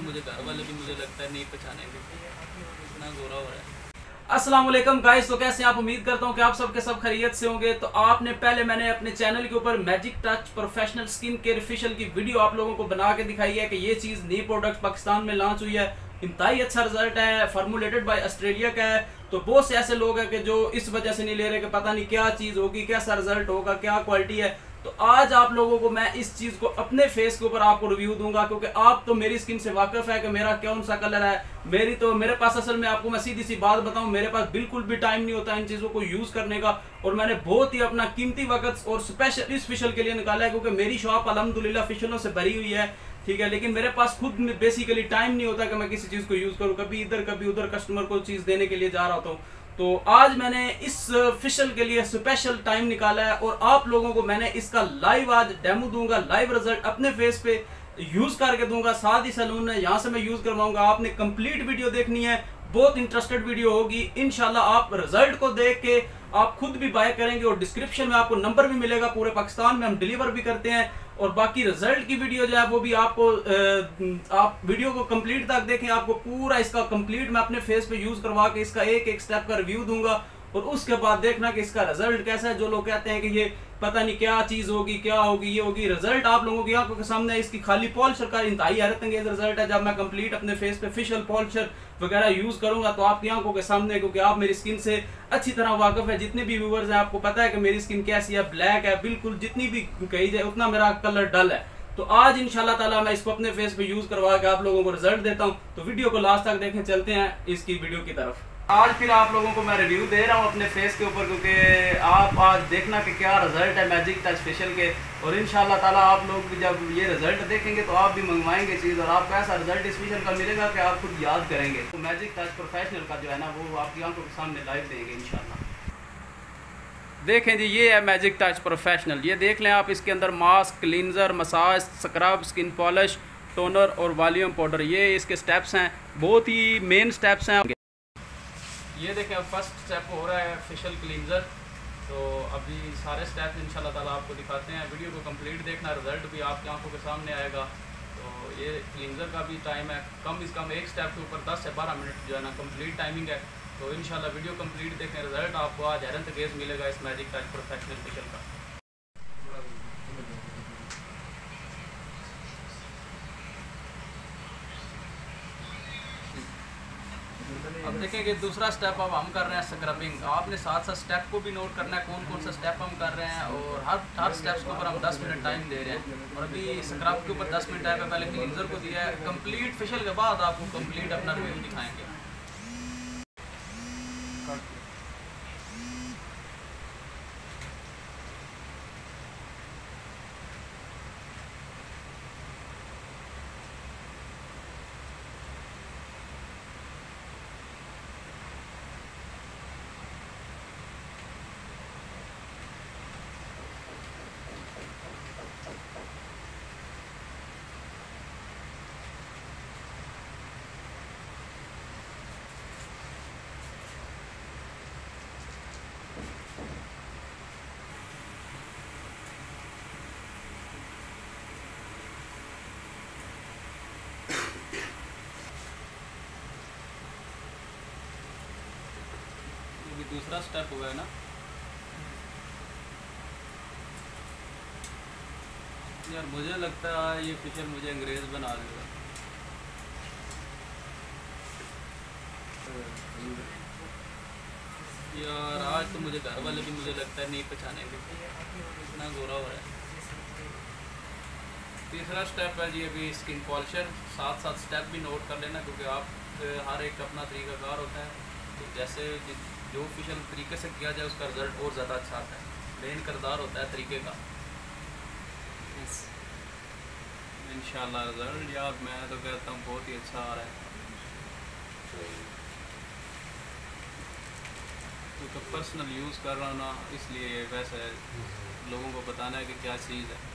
मुझे घर वाले भी मुझे लगता है नहीं पहचानेंगे, इतना गोरा हो रहा है। अस्सलाम वालेकुम गाइस, तो कैसे आप? उम्मीद करता हूँ कि आप सबके सब खैरियत से होंगे। तो आपने पहले मैंने अपने चैनल के ऊपर magic touch professional skin care facial की वीडियो आप लोगों को बना के दिखाई है कि ये चीज़ नई प्रोडक्ट पाकिस्तान में लॉन्च हुई है, इंतहाई अच्छा रिजल्ट है, फार्मूलेटेड बाय ऑस्ट्रेलिया का है। तो बहुत से ऐसे लोग हैं कि जो इस वजह से नहीं ले रहे कि पता नहीं क्या चीज़ होगी, कैसा रिजल्ट होगा, क्या क्वालिटी है। तो आज आप लोगों को मैं इस चीज़ को अपने फेस के ऊपर आपको रिव्यू दूंगा, क्योंकि आप तो मेरी स्किन से वाकिफ है कि मेरा कौन सा कलर है। मेरे पास असल में आपको मैं सीधी सी बात बताऊं, मेरे पास बिल्कुल भी टाइम नहीं होता इन चीज़ों को यूज़ करने का, और मैंने बहुत ही अपना कीमती वक्त और स्पेशल इस फेशियल के लिए निकाला है, क्योंकि मेरी शॉप अल्हम्दुलिल्लाह फेशियलों से भरी हुई है, ठीक है। लेकिन मेरे पास खुद में बेसिकली टाइम नहीं होता कि मैं किसी चीज़ को यूज़ करूँ, कभी इधर कभी उधर कस्टमर को चीज़ देने के लिए जा रहा होता हूँ। तो आज मैंने इस फेशियल के लिए स्पेशल टाइम निकाला है और आप लोगों को मैंने इसका लाइव आज डेमो दूंगा, लाइव रिजल्ट अपने फेस पे यूज करके दूंगा। साथ ही सैलून है, यहाँ से मैं यूज करवाऊंगा। आपने कंप्लीट वीडियो देखनी है, बहुत इंटरेस्टेड वीडियो होगी इंशाल्लाह। आप रिजल्ट को देख के आप खुद भी बाय करेंगे, और डिस्क्रिप्शन में आपको नंबर भी मिलेगा। पूरे पाकिस्तान में हम डिलीवर भी करते हैं, और बाकी रिजल्ट की वीडियो जो है वो भी आपको आप वीडियो को कंप्लीट तक देखें, आपको पूरा इसका कंप्लीट मैं अपने फेस पे यूज करवा के इसका एक एक स्टेप का रिव्यू दूंगा, और उसके बाद देखना कि इसका रिजल्ट कैसा है। जो लोग कहते हैं कि ये पता नहीं क्या चीज़ होगी, क्या होगी, ये होगी, रिजल्ट आप लोगों की आंखों के सामने इसकी खाली पॉलिशर का इंतहाई हैरत अंगेज रिजल्ट है। जब मैं कंप्लीट अपने फेस पे फेशियल पॉलिशर वगैरह यूज करूंगा तो आपकी आंखों के सामने, क्योंकि आप मेरी स्किन से अच्छी तरह वाकिफ है। जितने भी व्यूवर्स हैं आपको पता है कि मेरी स्किन कैसी है, ब्लैक है बिल्कुल, जितनी भी कही जाए उतना मेरा कलर डल है। तो आज इंशाल्लाह ताला मैं इसको अपने फेस पे यूज करवा के आप लोगों को रिजल्ट देता हूँ। तो वीडियो को लास्ट तक देखें, चलते हैं इसकी वीडियो की तरफ। आज फिर आप लोगों को मैं रिव्यू दे रहा हूँ अपने फेस के ऊपर, क्योंकि आप आज देखना कि क्या रिजल्ट है मैजिक टच फेशियल के। और इंशाल्लाह ताला आप लोग भी जब ये रिजल्ट देखेंगे तो आप भी मंगवाएंगे चीज़, और आपको ऐसा रिजल्ट इस फेशियल का मिलेगा कि आप खुद याद करेंगे। तो मैजिक टच प्रोफेशनल का जो है ना वो आपकी आंखों के सामने लाइव देंगे इंशाल्लाह। देखें जी, ये है मैजिक टच प्रोफेशनल। ये देख लें आप, इसके अंदर mask, cleanser, massage, scrub, skin polish, toner और वॉल्यूम पाउडर, ये इसके स्टेप्स हैं, बहुत ही मेन स्टेप्स हैं। ये देखें अब फर्स्ट स्टेप हो रहा है फेशियल क्लींजर। तो अभी सारे स्टेप इंशाल्लाह ताला आपको दिखाते हैं। वीडियो को कंप्लीट देखना, रिजल्ट भी आपकी आंखों के सामने आएगा। तो ये क्लींजर का भी टाइम है कम से कम, एक स्टेप के ऊपर 10 से 12 मिनट जो है ना कंप्लीट टाइमिंग है। तो इंशाल्लाह वीडियो कंप्लीट देखें, रिजल्ट आपको आज हैरत अंगेज मिलेगा इस मैजिक टच प्रोफेशनल फेशियल का। अब देखेंगे दूसरा स्टेप अब हम कर रहे हैं स्क्रबिंग। आपने साथ साथ स्टेप को भी नोट करना है, कौन कौन सा स्टेप हम कर रहे हैं, और हर स्टेप्स के ऊपर हम 10 मिनट टाइम दे रहे हैं। और अभी स्क्रब के ऊपर 10 मिनट टाइम है, पहले क्लींजर को दिया है। कंप्लीट फेशियल के बाद आपको कंप्लीट अपना रिव्यू दिखाएंगे। दूसरा स्टेप हुआ है ना यार, मुझे लगता है ये फेशियल मुझे अंग्रेज बना देगा। यार आज तो मुझे घर वाले भी मुझे लगता है नहीं पहचानेंगे, इतना गोरा हो रहा है। तीसरा स्टेप है जी अभी स्किन पॉलिशर। साथ साथ स्टेप भी नोट कर लेना, क्योंकि आप हर एक अपना तरीकाकार होता है। तो जैसे जो फेशियल तरीके से किया जाए उसका रिजल्ट और ज़्यादा अच्छा आता है। मेन किरदार होता है तरीके का। इंशाल्लाह रिजल्ट यार मैं तो कहता हूँ बहुत ही अच्छा आ रहा है। तो पर्सनल यूज़ कर रहा हूँ ना, इसलिए वैसे लोगों को बताना है कि क्या चीज़ है।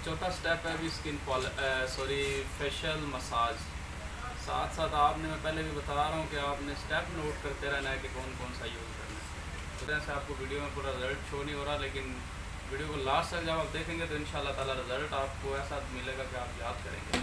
चौथा स्टेप है अभी स्किन फेशियल मसाज। साथ साथ आपने, मैं पहले भी बता रहा हूँ कि आपने स्टेप नोट करते रहना है कि कौन कौन सा यूज़ करना है। तो जैसे आपको वीडियो में पूरा रिजल्ट शो नहीं हो रहा, लेकिन वीडियो को लास्ट तक जब आप देखेंगे तो इंशाल्लाह ताला रिजल्ट आपको ऐसा मिलेगा कि आप याद करेंगे।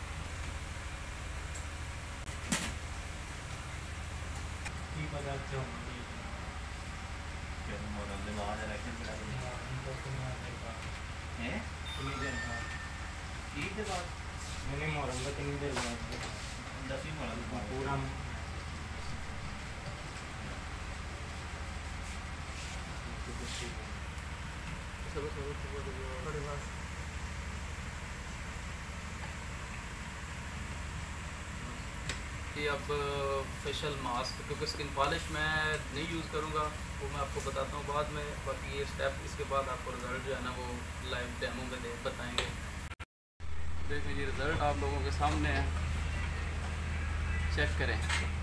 ये अब फेशियल मास्क, क्योंकि स्किन पॉलिश मैं नहीं यूज़ करूँगा वो मैं आपको बताता हूँ बाद में। बाकी ये स्टेप इसके बाद आपको रिज़ल्ट जो है ना वो लाइव डेमो में बताएंगे। देखिए जी रिज़ल्ट आप लोगों के सामने है, चेक करें।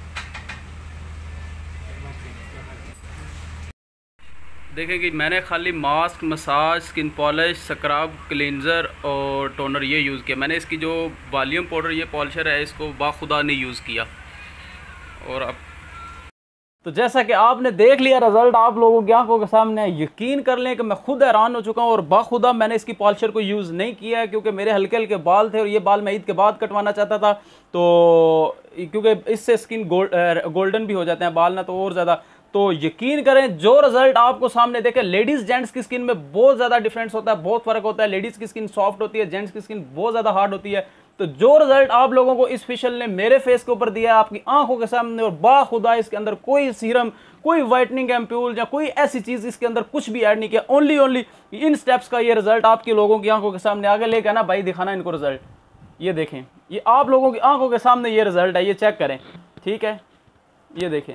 देखें कि मैंने खाली mask, massage, skin polish, scrub, cleanser और टोनर ये यूज़ किया। मैंने इसकी जो वॉल्यूम पाउडर ये पॉलिशर है इसको बाखुदा नहीं यूज़ किया। और अब तो जैसा कि आपने देख लिया रिज़ल्ट आप लोगों की आंखों के सामने, यकीन कर लें कि मैं खुद हैरान हो चुका हूँ। और बाखुदा मैंने इसकी पॉलिशर को यूज़ नहीं किया है क्योंकि मेरे हल्के हल्के बाल थे और ये बाल मैं ईद के बाद कटवाना चाहता था, तो क्योंकि इससे स्किन गोल्डन भी हो जाते हैं बाल ना, तो और ज़्यादा। तो यकीन करें जो रिजल्ट आपको सामने देखें, लेडीज़ जेंट्स की स्किन में बहुत ज़्यादा डिफरेंस होता है, बहुत फ़र्क होता है। लेडीज़ की स्किन सॉफ्ट होती है, जेंट्स की स्किन बहुत ज़्यादा हार्ड होती है। तो जो रिजल्ट आप लोगों को इस फेशियल ने मेरे फेस के ऊपर दिया है आपकी आंखों के सामने, और बाखुदा इसके अंदर कोई सीरम, कोई वाइटनिंग एम्प्यूल या कोई ऐसी चीज़ इसके अंदर कुछ भी ऐड नहीं किया, ओनली इन स्टेप्स का ये रिजल्ट आपके लोगों की आंखों के सामने आगे लेके आना। भाई दिखाना इनको रिजल्ट, ये देखें, ये आप लोगों की आंखों के सामने ये रिजल्ट है, ये चेक करें, ठीक है, ये देखें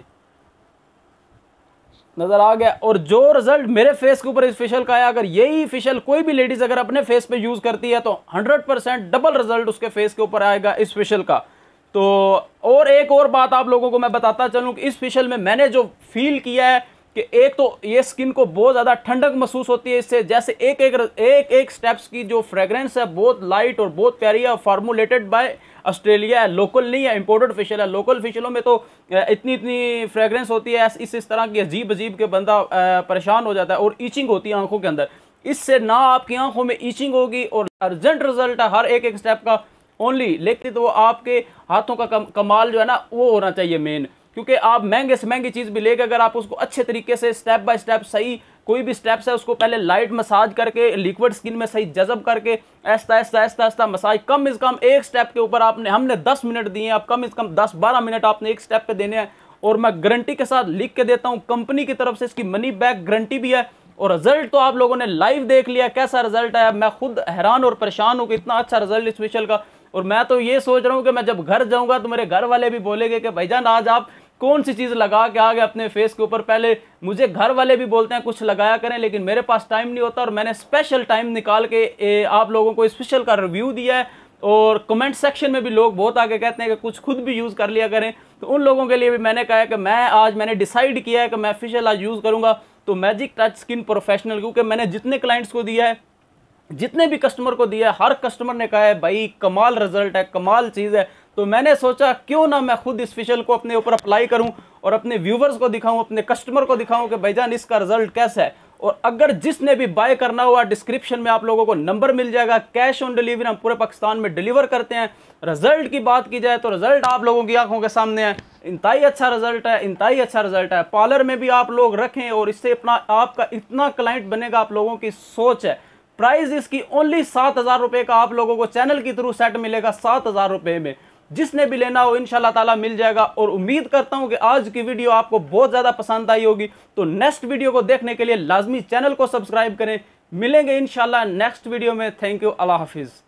नज़र आ गया। और जो रिजल्ट मेरे फेस के ऊपर इस फेशियल का है, अगर यही फेशियल कोई भी लेडीज़ अगर अपने फेस पे यूज़ करती है तो 100% डबल रिजल्ट उसके फेस के ऊपर आएगा इस फेशियल का। तो और एक और बात आप लोगों को मैं बताता चलूँ कि इस फेशियल में मैंने जो फील किया है कि एक तो ये स्किन को बहुत ज़्यादा ठंडक महसूस होती है इससे। जैसे एक स्टेप्स की जो फ्रेग्रेंस है बहुत लाइट और बहुत प्यारी है, फार्मूलेटेड बाय ऑस्ट्रेलिया है, लोकल नहीं है, इंपोर्टेड फेशियल है। लोकल फेशियलों में तो इतनी फ्रेग्रेंस होती है इस तरह की अजीब अजीब के बंदा परेशान हो जाता है और ईचिंग होती है आंखों के अंदर। इससे ना आपकी आंखों में ईचिंग होगी और अर्जेंट रिजल्ट है हर एक स्टेप का ओनली। लेकिन तो वो आपके हाथों का कमाल जो है ना वो होना चाहिए मेन, क्योंकि आप महंगे से महंगी चीज़ भी लेके अगर आप उसको अच्छे तरीके से स्टेप बाय स्टेप सही कोई भी स्टेप्स है उसको पहले लाइट मसाज करके लिक्विड स्किन में सही जज़ब करके ऐसा मसाज, कम से कम एक स्टेप के ऊपर हमने 10 मिनट दिए हैं, आप कम से कम 10-12 मिनट आपने एक स्टेप पे देने हैं। और मैं गारंटी के साथ लिख के देता हूँ, कंपनी की तरफ से इसकी मनी बैक गारंटी भी है। और रिजल्ट तो आप लोगों ने लाइव देख लिया कैसा रिजल्ट है। मैं खुद हैरान और परेशान हूँ कि इतना अच्छा रिजल्ट इस फेशियल का। और मैं तो ये सोच रहा हूँ कि मैं जब घर जाऊँगा तो मेरे घर वाले भी बोलेंगे कि भाईजान आज आप कौन सी चीज़ लगा के आ गए अपने फेस के ऊपर। पहले मुझे घर वाले भी बोलते हैं कुछ लगाया करें, लेकिन मेरे पास टाइम नहीं होता और मैंने स्पेशल टाइम निकाल के आप लोगों को स्पेशल का रिव्यू दिया है। और कमेंट सेक्शन में भी लोग बहुत आगे कहते हैं कि कुछ खुद भी यूज़ कर लिया करें, तो उन लोगों के लिए भी मैंने कहा है कि मैंने डिसाइड किया है कि मैं फेशियल आज यूज़ करूँगा तो मैजिक टच स्किन प्रोफेशनल, क्योंकि मैंने जितने क्लाइंट्स को दिया है, जितने भी कस्टमर को दिया है, हर कस्टमर ने कहा है भाई कमाल रिजल्ट है, कमाल चीज़ है। तो मैंने सोचा क्यों ना मैं खुद इस फेशियल को अपने ऊपर अप्लाई करूं और अपने व्यूवर्स को दिखाऊं, अपने कस्टमर को दिखाऊं कि भाईजान इसका रिजल्ट कैसा है। और अगर जिसने भी बाय करना हुआ डिस्क्रिप्शन में आप लोगों को नंबर मिल जाएगा, कैश ऑन डिलीवरी हम पूरे पाकिस्तान में डिलीवर करते हैं। रिजल्ट की बात की जाए तो रिजल्ट आप लोगों की आंखों के सामने है, इंतहाई अच्छा रिजल्ट है, इंतहाई अच्छा रिजल्ट है। पार्लर में भी आप लोग रखें और इससे अपना आपका इतना क्लाइंट बनेगा, आप लोगों की सोच है। प्राइस इसकी ओनली 7,000 रुपये का आप लोगों को चैनल के थ्रू सेट मिलेगा 7,000 रुपये में। जिसने भी लेना हो इंशाल्लाह ताला मिल जाएगा। और उम्मीद करता हूं कि आज की वीडियो आपको बहुत ज़्यादा पसंद आई होगी। तो नेक्स्ट वीडियो को देखने के लिए लाजमी चैनल को सब्सक्राइब करें। मिलेंगे इंशाल्लाह नेक्स्ट वीडियो में। थैंक यू, अल्लाह हाफिज़।